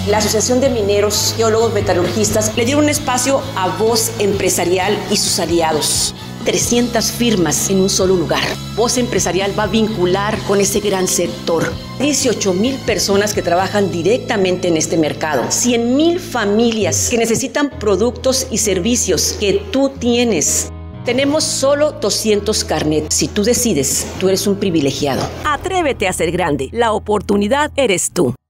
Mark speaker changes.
Speaker 1: La Asociación de Mineros, Geólogos, Metalurgistas le dieron un espacio a Voz Empresarial y sus aliados. 300 firmas en un solo lugar. Voz Empresarial va a vincular con ese gran sector. 18,000 personas que trabajan directamente en este mercado. 100,000 familias que necesitan productos y servicios que tú tienes. Tenemos solo 200 carnets. Si tú decides, tú eres un privilegiado.
Speaker 2: Atrévete a ser grande. La oportunidad eres tú.